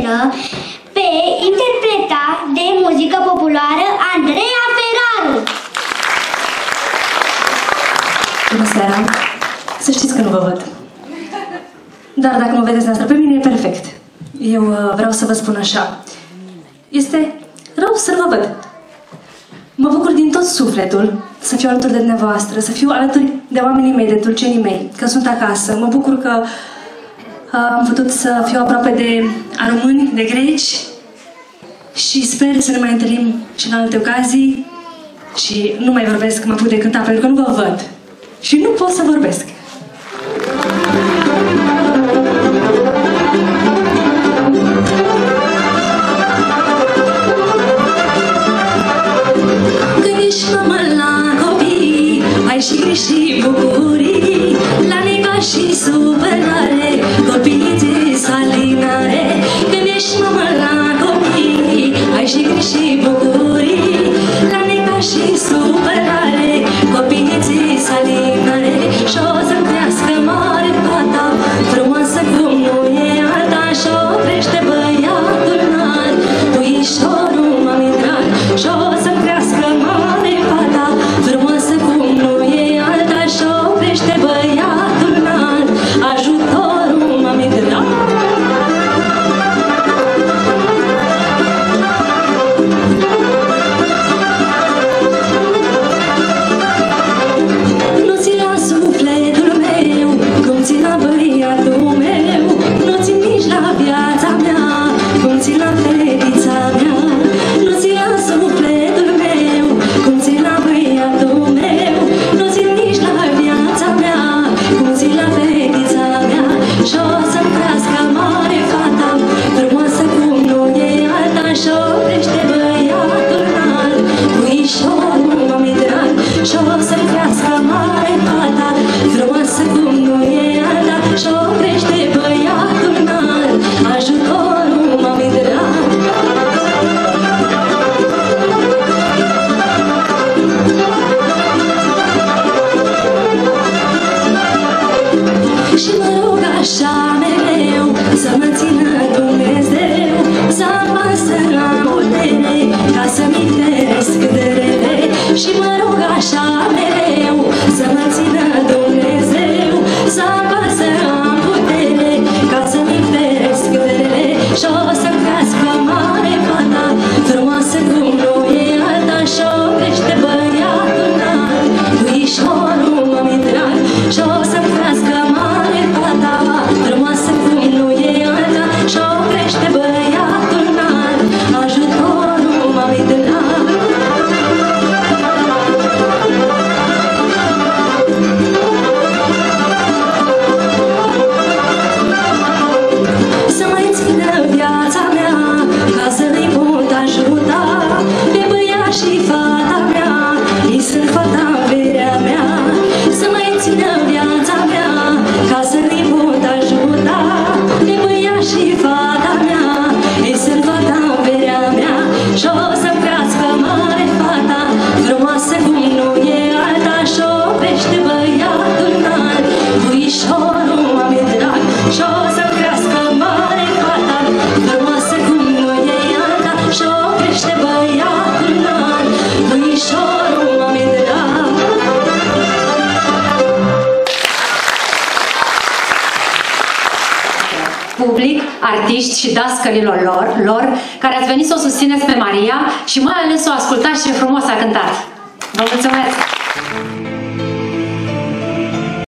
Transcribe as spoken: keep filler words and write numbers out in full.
scenă pe interpreta de muzică populară Andreea Ferraru. Bună seara! Să știți că nu vă văd. Dar dacă mă vedeți noastră, pe mine e perfect. Eu uh, vreau să vă spun așa. Este rău să nu vă văd. Mă bucur din tot sufletul să fiu alături de dumneavoastră, să fiu alături de oamenii mei, de dulcenii mei, că sunt acasă. Mă bucur că uh, am putut să fiu aproape de a români, de greci și sper să ne mai întâlnim și în alte ocazii. Și nu mai vorbesc, mă apuc de cânta pentru că nu vă văd și nu pot să vorbesc. Când ești mamă la copii, ai și griji și bucurii, la neva și supărare, copiii ți salinare. Când ești mamă la copii, ai și griji și bucurii, la neva și supărare, copiii ți salinare. Și o să-mi crească mare fata, frumoasă cum nu e alta, și-o crește băiatul înalt, puișorul mami drag. Și o să-mi crească mare fata, frumoasă cum nu e alta, și-o crește băiatul înalt, ajutorul mami drag. Nu ți la sufletul meu, cum ți la băiatul meu, nu ți nici la viața mea, cum ți la fetița mea. Nu ți la sufletul meu, cum ți la băiatul meu, nu ți nici la viața mea, cum ți la fetița mea. Și o să-mi crească mare fata, frumoasă cum nu e alta, și-o crește băiatul înalt, puișorul mami drag. Și o să-mi crească mare fata, frumoasă cum nu e alta, și-o crește băiatul înalt, ajutorul mami drag. Și mă rog așa mereu, să mă țină Dumnezeu, să apasă la putere, ca să-mi feresc de rele. Și mă rog așa mereu, să mă țină Dumnezeu, să apasă la putere, ca să-mi feresc de rele. Și o să-mi crească mare fata, frumoasă cum nu e alta, și-o crește băiatul înalt, puișorul mami drag. Și o să-mi crească mare fata, frumoasă cum nu e alta, și-o crește băiatul înalt, ajutorul mami drag. Să mai țină viața mea, ca să-i pot ajuta pe băiat și fata mea, ei sunt fata averea mea. Să mai țină viața mea, ca să-i pot ajuta pe băiat și fata mea, ei sunt fata averea mea. Și o să-mi crească mare fata, frumoasă cum nu e alta, și-o crește băiatul înalt, puișorul mami drag. Și o să-mi crească mare fata, frumoasă cum nu e alta, și-o crește băiatul înalt, puișorul mami drag. Public, artiști și dascălilor lor, lor, care ați venit să o susțineți pe Maria și mai ales să o ascultați ce frumos a cântat. Vă mulțumesc!